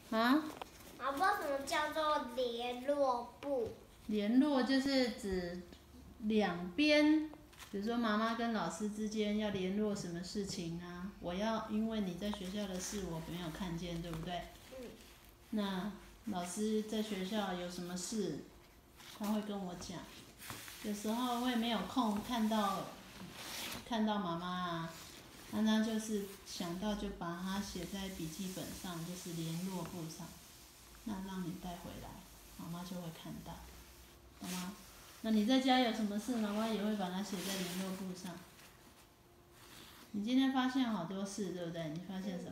啊？ 啊，为什么叫做联络簿？ 联络就是指两边，比如说妈妈跟老师之间要联络什么事情啊？我要因为你在学校的事我没有看见，对不对？那老师在学校有什么事，他会跟我讲。有时候会没有空看到妈妈啊，那他就是想到就把它写在笔记本上，就是联络簿上，那让你带回来，妈妈就会看到，懂吗？那你在家有什么事，妈妈也会把它写在联络簿上。你今天发现好多事，对不对？你发现什么？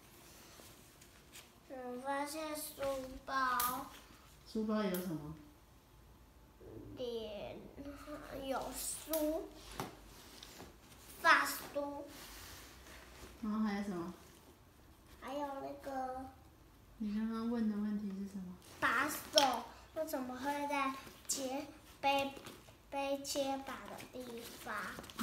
我发现书包。 书包有什么？ 有书，发书。 然后还有什么？ 还有那个。 你刚刚问的问题是什么？ 把手为什么会在背切把的地方？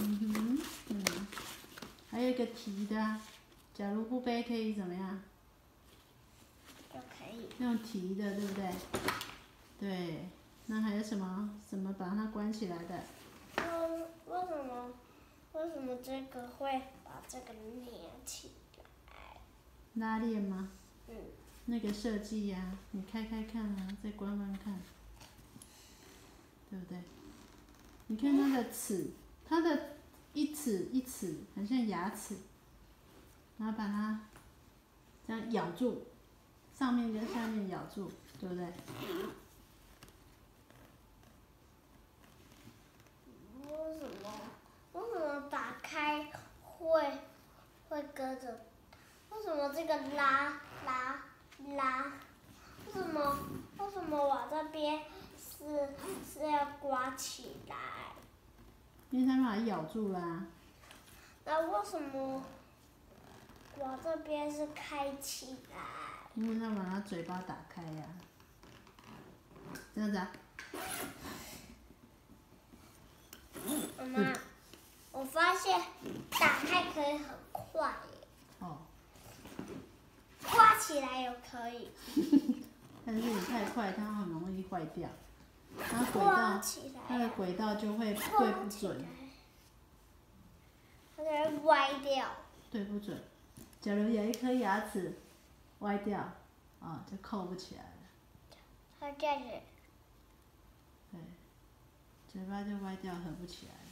还有一个提的啊，假如不背可以怎么样？ 就可以。 用提的，对不对？对。那还有什么？怎么把它关起来的？ 为什么这个会把这个连起来？ 拉链吗？那个设计呀，你开开看啊，再关关看，对不对？你看它的齿，它的一齿一齿很像牙齿，然后把它这样咬住，上面跟下面咬住，对不对？ 为什么打开会搁着？为什么这个拉？为什么我这边是要刮起来？ 因为它把它咬住啦。 那为什么我这边是开起来？ 因为它把它嘴巴打开呀，这样子啊。 妈妈，我发现打开可以很快耶。 哦。 刮起来也可以。 但是你太快，它很容易坏掉。它的轨道就会对不准。 它就会歪掉。 对不准。假如有一颗牙齿歪掉，就扣不起来了。 它这样子。 对，嘴巴就歪掉，合不起来。